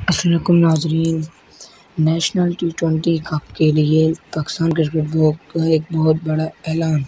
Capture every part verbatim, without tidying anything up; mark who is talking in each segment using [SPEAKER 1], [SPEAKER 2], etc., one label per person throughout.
[SPEAKER 1] السلام علیکم ناظرین، نیشنل ٹی ٹوئنٹی کپ کے لیے پاکستان کرکٹ بورڈ کا ایک بہت بڑا اعلان۔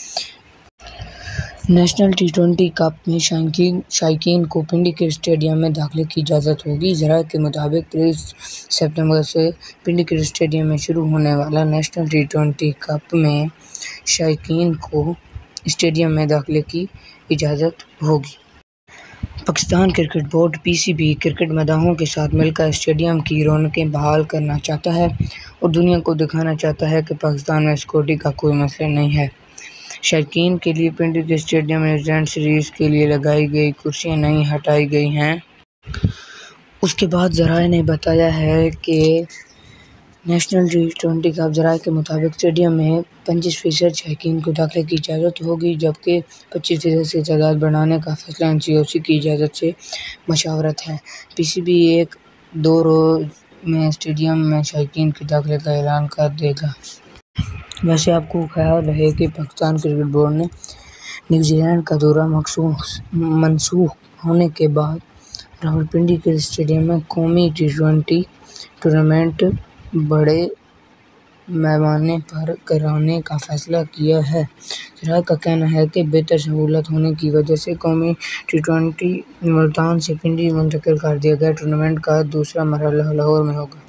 [SPEAKER 1] نیشنل ٹی ٹوئنٹی کپ میں شائقین شائقین کو پنڈی کرکٹ اسٹیڈیم میں داخلے کی اجازت ہوگی۔ ذرائع کے مطابق تیئیس ستمبر سے پنڈی کرکٹ اسٹیڈیم میں شروع ہونے والے نیشنل ٹی ٹوئنٹی کپ میں شائقین کو اسٹیڈیم میں داخلے کی اجازت ہوگی۔ Pakistan cricket board P C B cricket مداحوں کے ساتھ مل کر اسٹیڈیم کی رونقیں بحال کرنا چاہتا ہے اور دنیا کو دکھانا چاہتا ہے کہ پاکستان میں سیکورٹی کا کوئی مسئلہ نہیں ہے۔ شائقین کے لیے پنڈی کرکٹ اسٹیڈیم میں نیوزی لینڈ سیریز کے لیے لگائی گئی کرسیاں نہیں ہٹائی گئی ہیں۔ اس کے بعد ذرائع نے بتایا ہے کہ نیشنل ٹی ٹوئنٹی کپ ذرائع کے مطابق اسٹیڈیم میں پچیس فیصد شائقین کو داخلے کی اجازت ہوگی، جبکہ پچیس فیصد سے تعداد بڑھانے کا فیصلہ این سی او سی کی اجازت سے مشاورت ہے۔ پی سی بی ایک دو روز میں اسٹیڈیم میں شائقین کے داخلے کا اعلان کر دے گا۔ ویسے آپ کو خیال رہے کہ پاکستان کرکٹ بورڈ نے نیوزی لینڈ کا دورہ منسوخ ہونے کے بعد راولپنڈی کرکٹ اسٹیڈیم میں قومی ٹی ٹوئنٹی ٹورنامنٹ بڑے پیمانے پر کرانے کا فیصلہ کیا ہے۔ ذرائع کا کہنا ہے کہ بہتر سہولت ہونے کی وجہ سے قومی ٹی ٹوئنٹی ملتان سے پنڈی منتقل کر دیا گیا۔ ٹورنامنٹ کا دوسرا مرحلہ لاہور میں ہوگا۔